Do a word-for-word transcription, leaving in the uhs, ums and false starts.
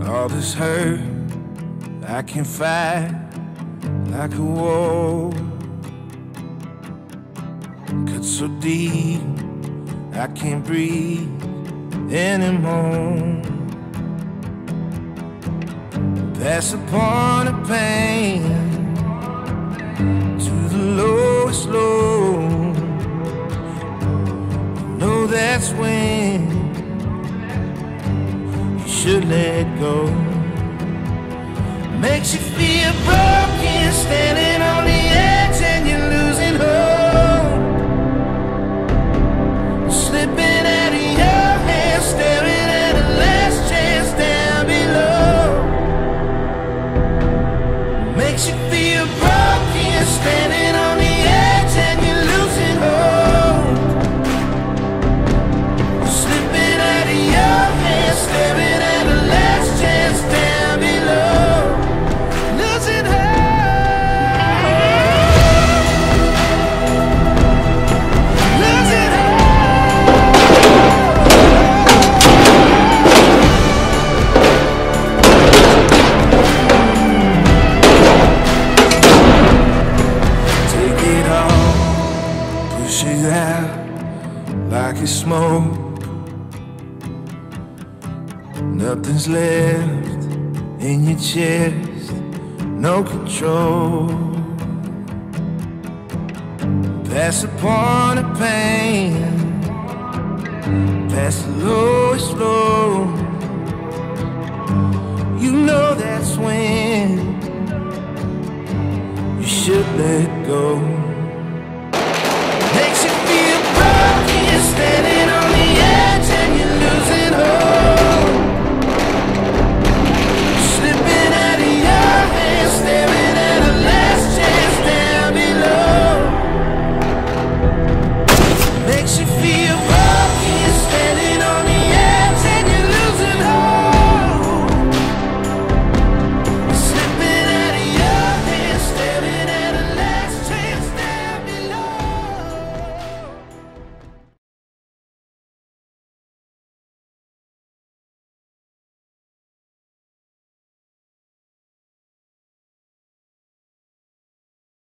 All this hurt I can fight like a wall. Cut so deep I can't breathe anymore. Pass upon the pain to the lowest low. You know that's when you should let go. Makes you feel broken, standing on the edge and you're losing hope. Slipping out of your hands, staring at the last chance down below. Makes you feel broken, standing on the edge and you're losing hope. Slipping out of your hands, staring at the last chance down below. Losing hope. Losing push it out like it's smoke. Nothing's left in your chest, no control. Pass upon the pain